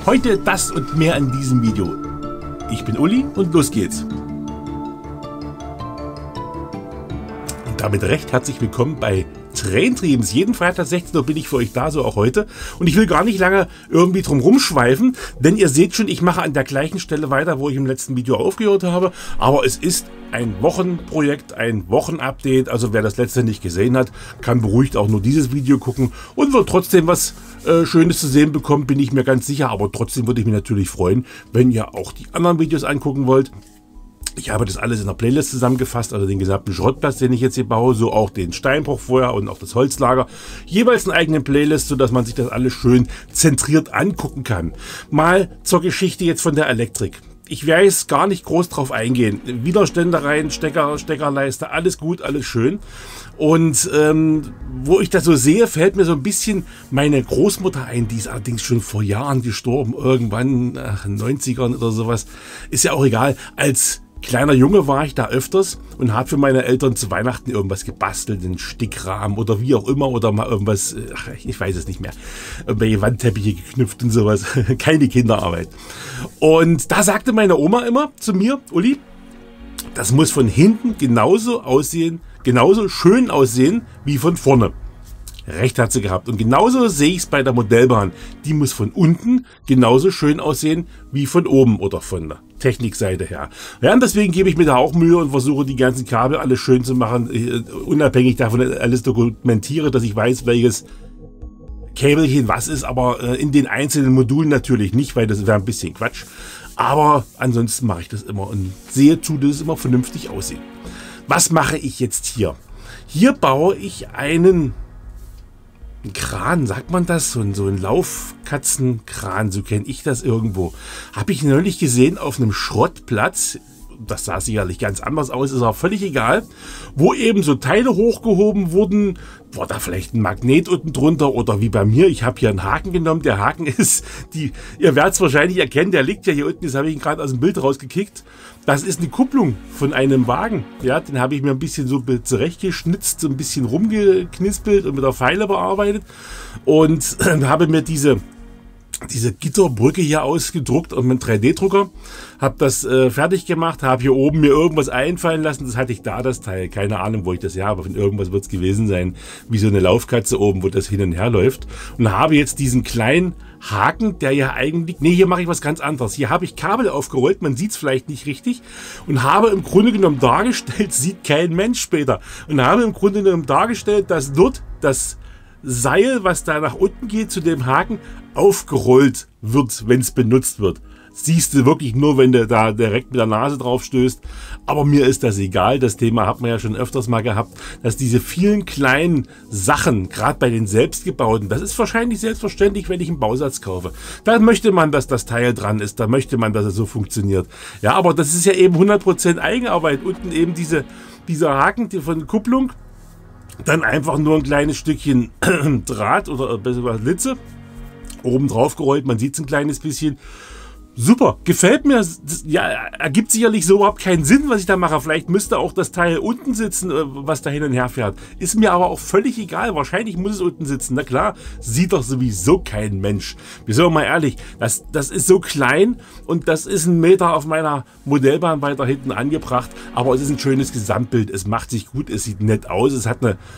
Heute das und mehr in diesem Video. Ich bin Uli und los geht's. Und damit recht herzlich willkommen bei Traintriebs. Jeden Freitag 16 Uhr bin ich für euch da, so auch heute. Und ich will gar nicht lange irgendwie drum rumschweifen, denn ihr seht schon, ich mache an der gleichen Stelle weiter, wo ich im letzten Video aufgehört habe. Aber es ist ein Wochenprojekt, ein Wochenupdate. Also wer das letzte nicht gesehen hat, kann beruhigt auch nur dieses Video gucken und wird trotzdem was Schönes zu sehen bekommen, bin ich mir ganz sicher. Aber trotzdem würde ich mich natürlich freuen, wenn ihr auch die anderen Videos angucken wollt. Ich habe das alles in der Playlist zusammengefasst, also den gesamten Schrottplatz, den ich jetzt hier baue, so auch den Steinbruch vorher und auch das Holzlager. Jeweils eine eigene Playlist, sodass man sich das alles schön zentriert angucken kann. Mal zur Geschichte jetzt von der Elektrik. Ich werde jetzt gar nicht groß drauf eingehen. Widerstände rein, Stecker, Steckerleiste, alles gut, alles schön. Und wo ich das so sehe, fällt mir so ein bisschen meine Großmutter ein, die ist allerdings schon vor Jahren gestorben, irgendwann in den 90ern oder sowas. Ist ja auch egal. Als kleiner Junge war ich da öfters und habe für meine Eltern zu Weihnachten irgendwas gebastelt, einen Stickrahmen oder wie auch immer oder mal irgendwas, ich weiß es nicht mehr, irgendwelche Wandteppiche geknüpft und sowas, keine Kinderarbeit. Und da sagte meine Oma immer zu mir, Uli, das muss von hinten genauso aussehen, genauso schön aussehen wie von vorne. Recht hat sie gehabt. Und genauso sehe ich es bei der Modellbahn. Die muss von unten genauso schön aussehen wie von oben oder von der Technikseite her. Ja, und deswegen gebe ich mir da auch Mühe und versuche die ganzen Kabel alles schön zu machen. Unabhängig davon alles dokumentiere, dass ich weiß, welches Käbelchen was ist, aber in den einzelnen Modulen natürlich nicht, weil das wäre ein bisschen Quatsch. Aber ansonsten mache ich das immer und sehe zu, dass es immer vernünftig aussieht. Was mache ich jetzt hier? Hier baue ich einen Kran, sagt man das? So ein Laufkatzenkran, so kenne ich das irgendwo. Habe ich neulich gesehen auf einem Schrottplatz. Das sah sicherlich ganz anders aus, ist auch völlig egal. Wo eben so Teile hochgehoben wurden. War da vielleicht ein Magnet unten drunter oder wie bei mir. Ich habe hier einen Haken genommen. Der Haken ist, ihr werdet es wahrscheinlich erkennen, der liegt ja hier unten. Das habe ich ihn gerade aus dem Bild rausgekickt. Das ist eine Kupplung von einem Wagen. Ja, den habe ich mir ein bisschen so zurechtgeschnitzt, so ein bisschen rumgeknispelt und mit der Feile bearbeitet. Und habe mir diese Gitterbrücke hier ausgedruckt und mit einem 3D-Drucker. Habe das fertig gemacht, habe hier oben mir irgendwas einfallen lassen. Das hatte ich da, das Teil. Keine Ahnung, wo ich das her habe. Von irgendwas wird es gewesen sein. Wie so eine Laufkatze oben, wo das hin und her läuft. Und habe jetzt diesen kleinen Haken, der ja eigentlich... Nee, hier mache ich was ganz anderes. Hier habe ich Kabel aufgerollt, man sieht es vielleicht nicht richtig. Und habe im Grunde genommen dargestellt, sieht kein Mensch später. Und habe im Grunde genommen dargestellt, dass dort das Seil, was da nach unten geht zu dem Haken, aufgerollt wird, wenn es benutzt wird. Siehst du wirklich nur, wenn du da direkt mit der Nase drauf stößt. Aber mir ist das egal. Das Thema hat man ja schon öfters mal gehabt, dass diese vielen kleinen Sachen, gerade bei den selbstgebauten, das ist wahrscheinlich selbstverständlich, wenn ich einen Bausatz kaufe. Da möchte man, dass das Teil dran ist. Da möchte man, dass es so funktioniert. Ja, aber das ist ja eben 100% Eigenarbeit. Unten eben dieser Haken von Kupplung. Dann einfach nur ein kleines Stückchen Draht oder besser gesagt Litze. Oben drauf gerollt, man sieht es ein kleines bisschen. Super, gefällt mir. Das, ja, ergibt sicherlich so überhaupt keinen Sinn, was ich da mache. Vielleicht müsste auch das Teil unten sitzen, was da hin und her fährt. Ist mir aber auch völlig egal. Wahrscheinlich muss es unten sitzen. Na klar, sieht doch sowieso kein Mensch. Wir sind mal ehrlich, das ist so klein und das ist 1 Meter auf meiner Modellbahn weiter hinten angebracht. Aber es ist ein schönes Gesamtbild. Es macht sich gut, es sieht nett aus. Es hat eine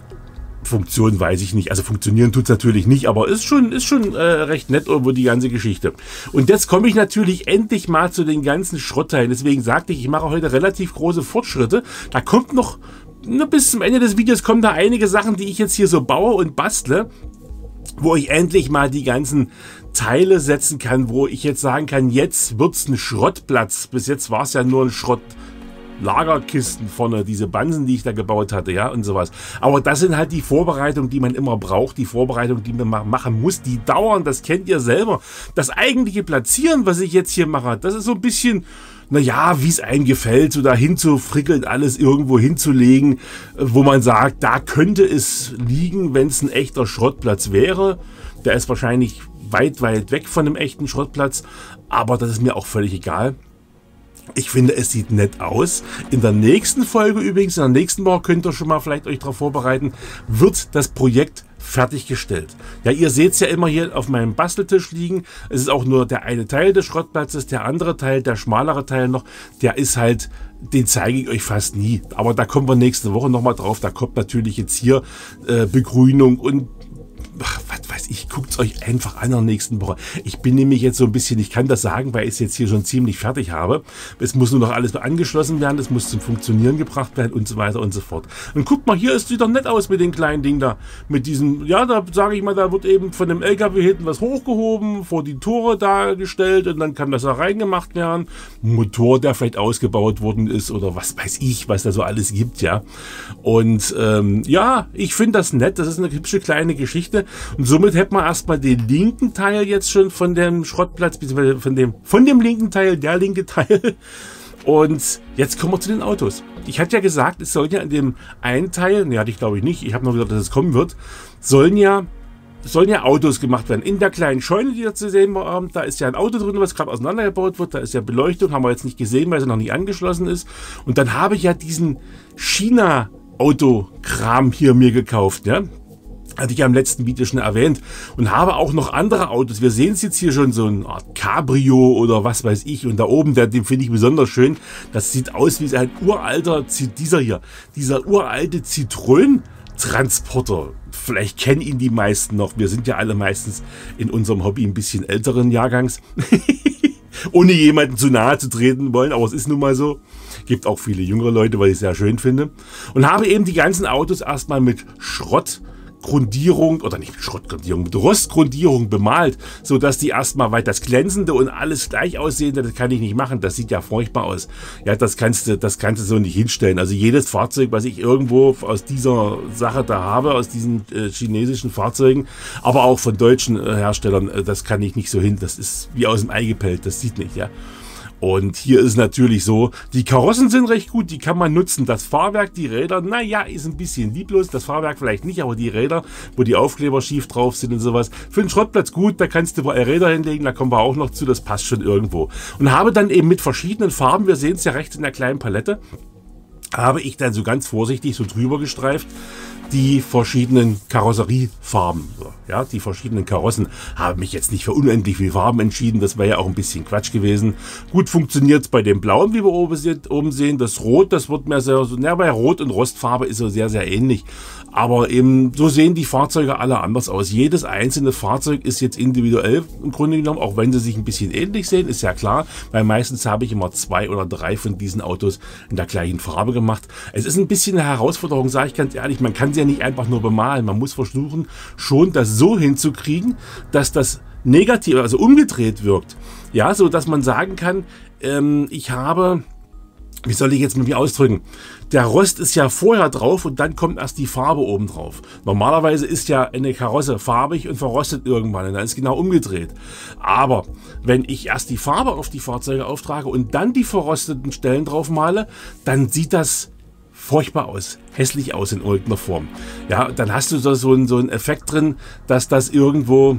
Funktion, weiß ich nicht. Also funktionieren tut es natürlich nicht, aber ist schon recht nett irgendwo die ganze Geschichte. Und jetzt komme ich natürlich endlich mal zu den ganzen Schrottteilen. Deswegen sagte ich mache heute relativ große Fortschritte. Da kommt noch, bis zum Ende des Videos kommen da einige Sachen, die ich jetzt hier so baue und bastle, wo ich endlich mal die ganzen Teile setzen kann, wo ich jetzt sagen kann, jetzt wird es ein Schrottplatz. Bis jetzt war es ja nur ein Lagerkisten vorne, diese Bansen, die ich da gebaut hatte, ja, und sowas. Aber das sind halt die Vorbereitungen, die man immer braucht, die Vorbereitungen, die man machen muss, die dauern, das kennt ihr selber. Das eigentliche Platzieren, was ich jetzt hier mache, das ist so ein bisschen, naja, wie es einem gefällt, so dahin zu frickeln, alles irgendwo hinzulegen, wo man sagt, da könnte es liegen, wenn es ein echter Schrottplatz wäre. Der ist wahrscheinlich weit, weit weg von einem echten Schrottplatz, aber das ist mir auch völlig egal. Ich finde, es sieht nett aus. In der nächsten Folge übrigens, in der nächsten Woche könnt ihr schon mal vielleicht euch darauf vorbereiten, wird das Projekt fertiggestellt. Ja, ihr seht es ja immer hier auf meinem Basteltisch liegen. Es ist auch nur der eine Teil des Schrottplatzes, der andere Teil, der schmalere Teil noch, der ist halt, den zeige ich euch fast nie. Aber da kommen wir nächste Woche nochmal drauf. Da kommt natürlich jetzt hier Begrünung und was weiß ich, guckt es euch einfach an in der nächsten Woche. Ich bin nämlich jetzt so ein bisschen, ich kann das sagen, weil ich es jetzt hier schon ziemlich fertig habe. Es muss nur noch alles angeschlossen werden, es muss zum Funktionieren gebracht werden und so weiter und so fort. Und guckt mal, hier ist wieder nett aus mit den kleinen Dingen da. Mit diesem, ja, da sage ich mal, da wird eben von dem LKW hinten was hochgehoben, vor die Tore dargestellt und dann kann das da reingemacht werden. Ein Motor, der vielleicht ausgebaut worden ist oder was weiß ich, was da so alles gibt, ja. Und ja, ich finde das nett, das ist eine hübsche kleine Geschichte. Und somit hätten wir erstmal den linken Teil jetzt schon von dem Schrottplatz, beziehungsweise von dem linken Teil, der linke Teil. Und jetzt kommen wir zu den Autos. Ich hatte ja gesagt, es soll ja in dem einen Teil, ne, hatte ich glaube ich nicht, ich habe noch gesagt, dass es kommen wird, sollen ja Autos gemacht werden. In der kleinen Scheune, die da zu sehen war, da ist ja ein Auto drin, was gerade auseinandergebaut wird, da ist ja Beleuchtung, haben wir jetzt nicht gesehen, weil sie noch nicht angeschlossen ist. Und dann habe ich ja diesen China-Auto-Kram hier mir gekauft, ja. Hatte ich ja im letzten Video schon erwähnt und habe auch noch andere Autos. Wir sehen es jetzt hier schon, so eine Art Cabrio oder was weiß ich. Und da oben, den finde ich besonders schön. Das sieht aus wie ein uralter, dieser uralte Citroën-Transporter. Vielleicht kennen ihn die meisten noch. Wir sind ja alle meistens in unserem Hobby ein bisschen älteren Jahrgangs. Ohne jemanden zu nahe zu treten wollen, aber es ist nun mal so. Gibt auch viele jüngere Leute, was ich sehr schön finde. Und habe eben die ganzen Autos erstmal mit Schrottgrundierung oder nicht Schrottgrundierung, mit Rostgrundierung bemalt, so dass die erstmal, weil das Glänzende und alles gleich aussehende, das kann ich nicht machen, das sieht ja furchtbar aus. Ja, das kannst du so nicht hinstellen. Also jedes Fahrzeug, was ich irgendwo aus dieser Sache da habe, aus diesen chinesischen Fahrzeugen, aber auch von deutschen Herstellern, das kann ich nicht so hin. Das ist wie aus dem Ei gepellt, das sieht nicht, ja. Und hier ist natürlich so, die Karossen sind recht gut, die kann man nutzen. Das Fahrwerk, die Räder, naja, ist ein bisschen lieblos. Das Fahrwerk vielleicht nicht, aber die Räder, wo die Aufkleber schief drauf sind und sowas. Für den Schrottplatz gut, da kannst du Räder hinlegen, da kommen wir auch noch zu, das passt schon irgendwo. Und habe dann eben mit verschiedenen Farben, wir sehen es ja rechts in der kleinen Palette, habe ich dann so ganz vorsichtig so drüber gestreift, die verschiedenen Karosseriefarben. Ja, die verschiedenen Karossen. Habe mich jetzt nicht für unendlich viele Farben entschieden, das wäre ja auch ein bisschen Quatsch gewesen. Gut funktioniert es bei dem Blauen, wie wir oben sehen. Das Rot, das wird mir sehr, bei Rot und Rostfarbe ist so sehr, sehr ähnlich. Aber eben, so sehen die Fahrzeuge alle anders aus. Jedes einzelne Fahrzeug ist jetzt individuell im Grunde genommen, auch wenn sie sich ein bisschen ähnlich sehen, ist ja klar, weil meistens habe ich immer 2 oder 3 von diesen Autos in der gleichen Farbe gemacht. Es ist ein bisschen eine Herausforderung, sage ich ganz ehrlich, man kann sie ja nicht einfach nur bemalen, man muss versuchen, schon das so hinzukriegen, dass das negativ, also umgedreht wirkt. Ja, so dass man sagen kann, ich habe, wie soll ich jetzt mal ausdrücken? Der Rost ist ja vorher drauf und dann kommt erst die Farbe oben drauf. Normalerweise ist ja eine Karosse farbig und verrostet irgendwann und dann ist genau umgedreht. Aber wenn ich erst die Farbe auf die Fahrzeuge auftrage und dann die verrosteten Stellen drauf male, dann sieht das furchtbar aus, hässlich aus in irgendeiner Form. Ja, dann hast du so einen Effekt drin, dass das irgendwo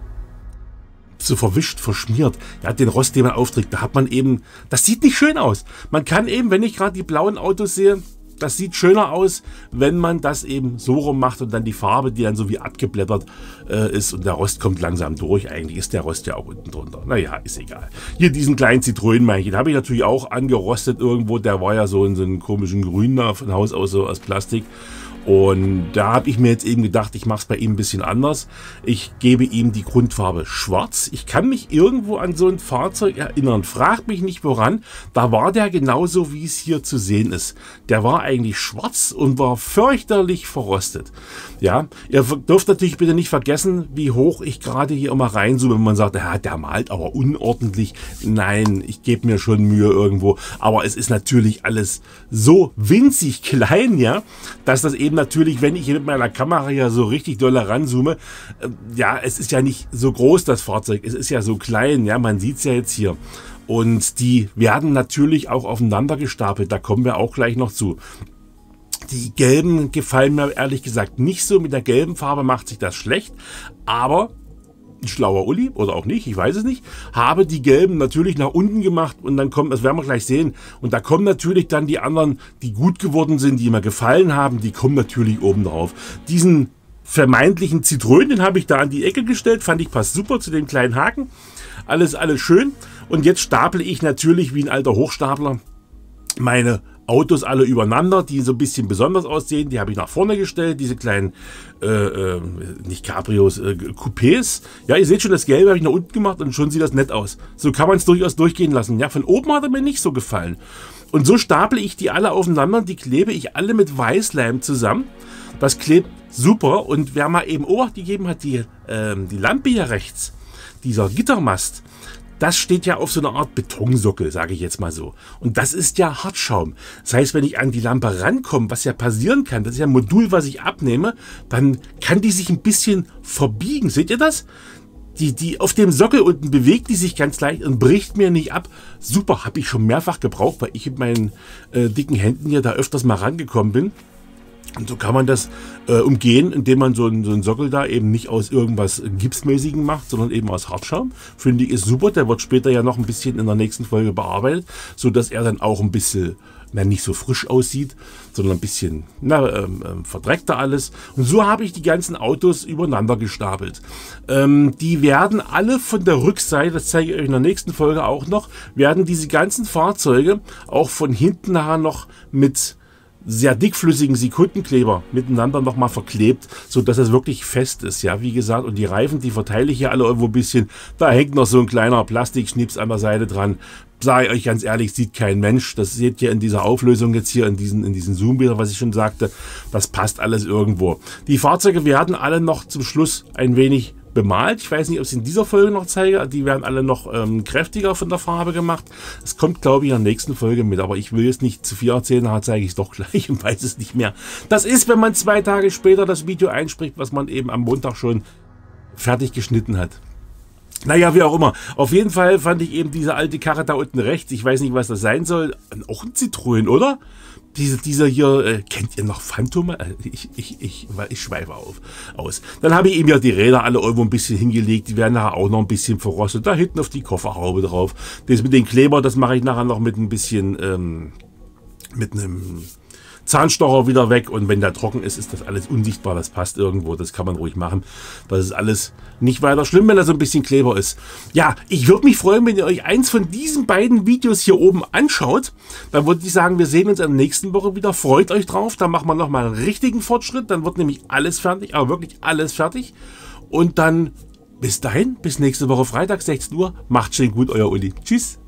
so verwischt, verschmiert. Ja, den Rost, den man aufträgt, da hat man eben, das sieht nicht schön aus. Man kann eben, wenn ich gerade die blauen Autos sehe, das sieht schöner aus, wenn man das eben so rum macht und dann die Farbe, die dann so wie abgeblättert ist und der Rost kommt langsam durch. Eigentlich ist der Rost ja auch unten drunter. Naja, ist egal. Hier diesen kleinen Zitronenmännchen habe ich natürlich auch angerostet irgendwo. Der war ja so in so einem komischen Grün da von Haus aus, so aus Plastik. Und da habe ich mir jetzt eben gedacht, ich mache es bei ihm ein bisschen anders. Ich gebe ihm die Grundfarbe schwarz. Ich kann mich irgendwo an so ein Fahrzeug erinnern. Fragt mich nicht woran. Da war der genauso, wie es hier zu sehen ist. Der war eigentlich schwarz und war fürchterlich verrostet. Ja, ihr dürft natürlich bitte nicht vergessen, wie hoch ich gerade hier immer reinzoome, wenn man sagt, ja, der malt aber unordentlich. Nein, ich gebe mir schon Mühe irgendwo. Aber es ist natürlich alles so winzig klein, ja, dass das eben natürlich, wenn ich hier mit meiner Kamera ja so richtig doll ranzoome, ja, es ist ja nicht so groß, das Fahrzeug, es ist ja so klein, ja, man sieht es ja jetzt hier. Und die werden natürlich auch aufeinander gestapelt, da kommen wir auch gleich noch zu. Die gelben gefallen mir ehrlich gesagt nicht so, mit der gelben Farbe macht sich das schlecht, aber ein schlauer Uli, oder auch nicht, ich weiß es nicht, habe die gelben natürlich nach unten gemacht und dann kommt, das werden wir gleich sehen, und da kommen natürlich dann die anderen, die gut geworden sind, die mir gefallen haben, die kommen natürlich oben drauf. Diesen vermeintlichen Zitronen, den habe ich da an die Ecke gestellt, fand ich passt super zu dem kleinen Haken. Alles schön. Und jetzt staple ich natürlich wie ein alter Hochstapler meine Autos alle übereinander, die so ein bisschen besonders aussehen. Die habe ich nach vorne gestellt, diese kleinen, nicht Cabrios, Coupés. Ja, ihr seht schon, das Gelbe habe ich nach unten gemacht und schon sieht das nett aus. So kann man es durchaus durchgehen lassen. Ja, von oben hat er mir nicht so gefallen. Und so staple ich die alle aufeinander, die klebe ich alle mit Weißleim zusammen. Das klebt super und wer mal eben Obacht gegeben hat, die Lampe hier rechts, dieser Gittermast, das steht ja auf so einer Art Betonsockel, sage ich jetzt mal so. Und das ist ja Hartschaum. Das heißt, wenn ich an die Lampe rankomme, was ja passieren kann, das ist ja ein Modul, was ich abnehme, dann kann die sich ein bisschen verbiegen. Seht ihr das? Die auf dem Sockel unten bewegt die sich ganz leicht und bricht mir nicht ab. Super, habe ich schon mehrfach gebraucht, weil ich mit meinen dicken Händen hier da öfters mal rangekommen bin. Und so kann man das umgehen, indem man so einen Sockel da eben nicht aus irgendwas Gipsmäßigem macht, sondern eben aus Hartschaum. Finde ich ist super. Der wird später ja noch ein bisschen in der nächsten Folge bearbeitet, so dass er dann auch ein bisschen, nicht so frisch aussieht, sondern ein bisschen verdreckter alles. Und so habe ich die ganzen Autos übereinander gestapelt. Die werden alle von der Rückseite, das zeige ich euch in der nächsten Folge auch noch, werden diese ganzen Fahrzeuge auch von hinten nachher noch mit sehr dickflüssigen Sekundenkleber miteinander nochmal verklebt, so dass es wirklich fest ist. Ja, wie gesagt, und die Reifen, die verteile ich hier alle irgendwo ein bisschen. Da hängt noch so ein kleiner Plastikschnips an der Seite dran. Sage ich euch ganz ehrlich, sieht kein Mensch. Das seht ihr in dieser Auflösung jetzt hier, in diesen Zoom-Bildern, was ich schon sagte. Das passt alles irgendwo. Die Fahrzeuge werden alle noch zum Schluss ein wenig bemalt. Ich weiß nicht, ob ich es in dieser Folge noch zeige. Die werden alle noch kräftiger von der Farbe gemacht. Das kommt, glaube ich, in der nächsten Folge mit. Aber ich will jetzt nicht zu viel erzählen. Nachher zeige ich es doch gleich und weiß es nicht mehr. Das ist, wenn man 2 Tage später das Video einspricht, was man eben am Montag schon fertig geschnitten hat. Naja, wie auch immer. Auf jeden Fall fand ich eben diese alte Karre da unten rechts. Ich weiß nicht, was das sein soll. Auch ein Citroën, oder? Dieser hier, kennt ihr noch Phantom? Ich schweife aus. Dann habe ich eben ja die Räder alle irgendwo ein bisschen hingelegt. Die werden nachher auch noch ein bisschen verrostet. Da hinten auf die Kofferhaube drauf. Das mit den Kleber, das mache ich nachher noch mit ein bisschen, mit einem Zahnstocher wieder weg, und wenn der trocken ist, ist das alles unsichtbar, das passt irgendwo, das kann man ruhig machen. Das ist alles nicht weiter schlimm, wenn da so ein bisschen Kleber ist. Ja, ich würde mich freuen, wenn ihr euch eins von diesen beiden Videos hier oben anschaut. Dann würde ich sagen, wir sehen uns in der nächsten Woche wieder. Freut euch drauf, dann machen wir nochmal einen richtigen Fortschritt, dann wird nämlich alles fertig, aber wirklich alles fertig. Und dann bis dahin, bis nächste Woche Freitag, 16 Uhr. Macht schön gut, euer Uli. Tschüss.